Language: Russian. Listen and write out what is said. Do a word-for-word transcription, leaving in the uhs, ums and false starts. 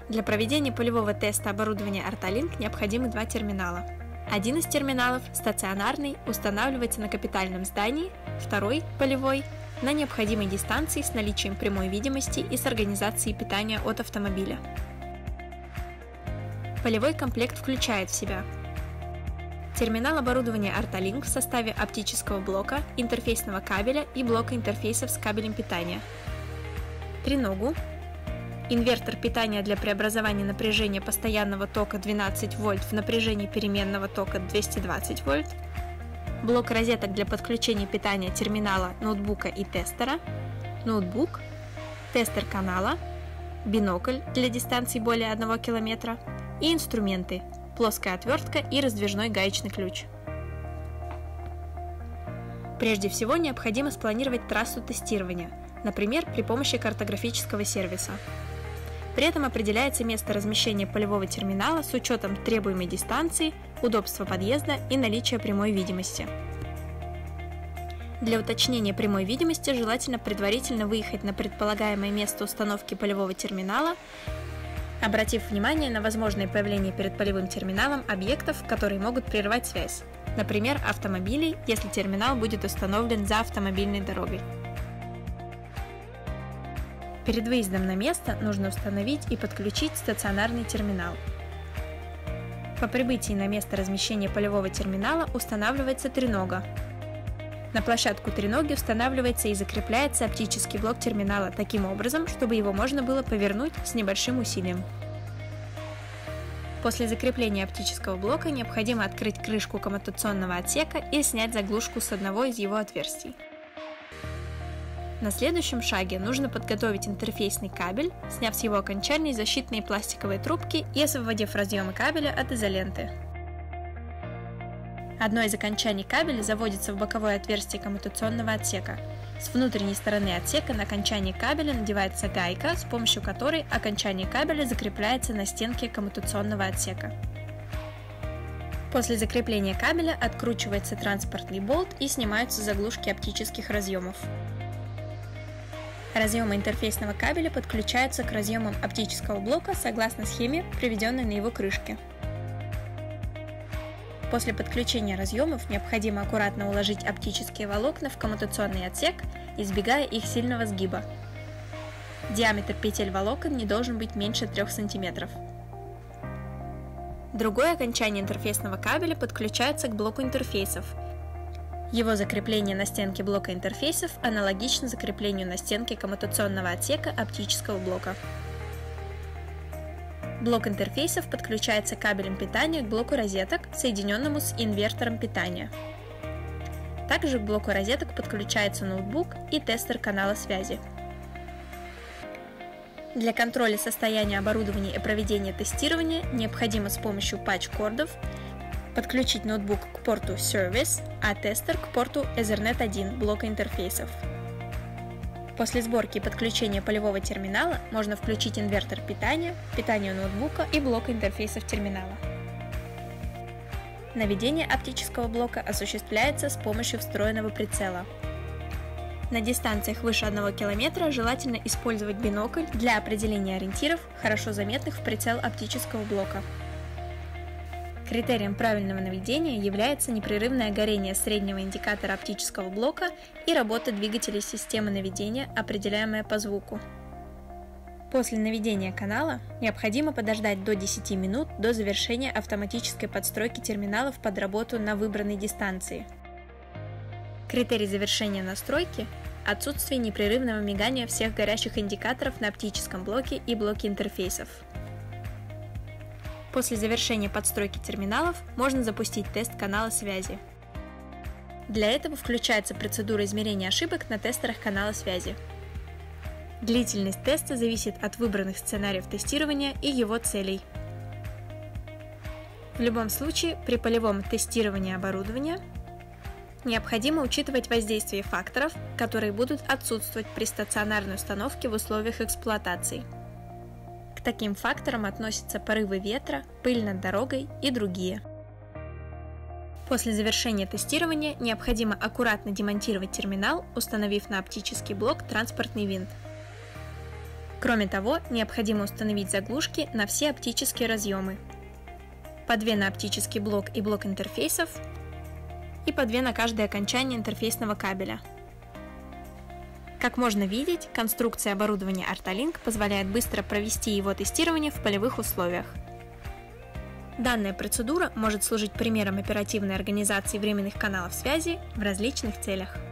Для проведения полевого теста оборудования Artalink необходимы два терминала. Один из терминалов, стационарный, устанавливается на капитальном здании, второй, полевой, на необходимой дистанции с наличием прямой видимости и с организацией питания от автомобиля. Полевой комплект включает в себя терминал оборудования Artalink в составе оптического блока, интерфейсного кабеля и блока интерфейсов с кабелем питания, треногу, инвертор питания для преобразования напряжения постоянного тока двенадцать вольт в напряжение переменного тока двести двадцать вольт, блок розеток для подключения питания терминала ноутбука и тестера, ноутбук, тестер канала, бинокль для дистанции более одного километра и инструменты, плоская отвертка и раздвижной гаечный ключ. Прежде всего необходимо спланировать трассу тестирования, например, при помощи картографического сервиса. При этом определяется место размещения полевого терминала с учетом требуемой дистанции, удобства подъезда и наличия прямой видимости. Для уточнения прямой видимости желательно предварительно выехать на предполагаемое место установки полевого терминала, обратив внимание на возможное появление перед полевым терминалом объектов, которые могут прервать связь, например, автомобилей, если терминал будет установлен за автомобильной дорогой. Перед выездом на место нужно установить и подключить стационарный терминал. По прибытии на место размещения полевого терминала устанавливается тренога. На площадку треноги устанавливается и закрепляется оптический блок терминала таким образом, чтобы его можно было повернуть с небольшим усилием. После закрепления оптического блока необходимо открыть крышку коммутационного отсека и снять заглушку с одного из его отверстий. На следующем шаге нужно подготовить интерфейсный кабель, сняв с его окончаний защитные пластиковые трубки и освободив разъемы кабеля от изоленты. Одно из окончаний кабеля заводится в боковое отверстие коммутационного отсека. С внутренней стороны отсека на окончании кабеля надевается гайка, с помощью которой окончание кабеля закрепляется на стенке коммутационного отсека. После закрепления кабеля откручивается транспортный болт и снимаются заглушки оптических разъемов. Разъемы интерфейсного кабеля подключаются к разъемам оптического блока согласно схеме, приведенной на его крышке. После подключения разъемов необходимо аккуратно уложить оптические волокна в коммутационный отсек, избегая их сильного сгиба. Диаметр петель волокон не должен быть меньше трёх сантиметров. Другое окончание интерфейсного кабеля подключается к блоку интерфейсов. Его закрепление на стенке блока интерфейсов аналогично закреплению на стенке коммутационного отсека оптического блока. Блок интерфейсов подключается кабелем питания к блоку розеток, соединенному с инвертором питания. Также к блоку розеток подключается ноутбук и тестер канала связи. Для контроля состояния оборудования и проведения тестирования необходимо с помощью патч-кордов подключить ноутбук к порту Service, а тестер к порту Ethernet один блока интерфейсов. После сборки и подключения полевого терминала можно включить инвертор питания, питание ноутбука и блок интерфейсов терминала. Наведение оптического блока осуществляется с помощью встроенного прицела. На дистанциях выше одного километра желательно использовать бинокль для определения ориентиров, хорошо заметных в прицел оптического блока. Критерием правильного наведения является непрерывное горение среднего индикатора оптического блока и работа двигателей системы наведения, определяемая по звуку. После наведения канала необходимо подождать до десяти минут до завершения автоматической подстройки терминалов под работу на выбранной дистанции. Критерий завершения настройки – отсутствие непрерывного мигания всех горящих индикаторов на оптическом блоке и блоке интерфейсов. После завершения подстройки терминалов можно запустить тест канала связи. Для этого включается процедура измерения ошибок на тестерах канала связи. Длительность теста зависит от выбранных сценариев тестирования и его целей. В любом случае, при полевом тестировании оборудования необходимо учитывать воздействие факторов, которые будут отсутствовать при стационарной установке в условиях эксплуатации. К таким факторам относятся порывы ветра, пыль над дорогой и другие. После завершения тестирования необходимо аккуратно демонтировать терминал, установив на оптический блок транспортный винт. Кроме того, необходимо установить заглушки на все оптические разъемы. По две на оптический блок и блок интерфейсов и по две на каждое окончание интерфейсного кабеля. Как можно видеть, конструкция оборудования Artalink позволяет быстро провести его тестирование в полевых условиях. Данная процедура может служить примером оперативной организации временных каналов связи в различных целях.